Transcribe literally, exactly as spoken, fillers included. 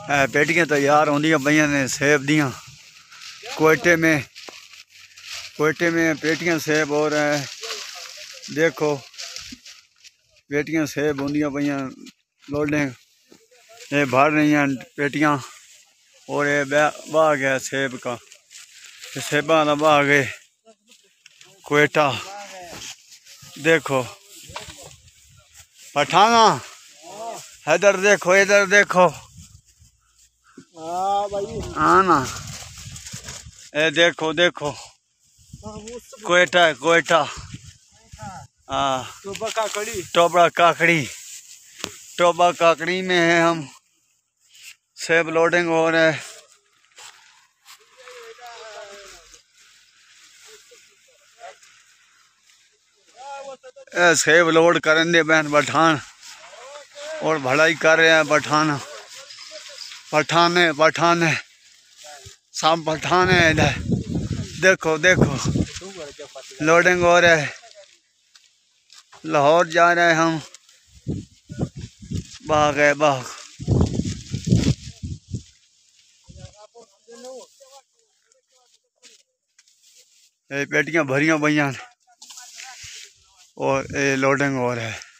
पेटियां तैयार होंदियां पईयां ने सेब दियां। कोयटे में कोयटे में पेटियां सेब हो रहे हैं। देखो पेटियां सेब होंदियां पईयां लोडिंग ये भर रही हैं पेटियां। और ये बाग है सेब का, सेबा का बाग है कोयटा। देखो पठाना इधर देखो, इधर देखो हाँ ना, ये देखो देखो कोयटा है कोयटा। हाँ टोबा काकड़ी, टोबा काकड़ी, टोबा काकड़ी में है हम। सेब लोडिंग हो रहा है। सेब लोड करें दे बहन पठान और भलाई कर रहे हैं पठान। पठाने पठाने सब पठाने इधर देखो देखो लोडिंग हो रहा है। लाहौर जा रहे हैं हम। बाग है बाग। ये पेटियां भरियां पईयां और ये लोडिंग हो रहा है।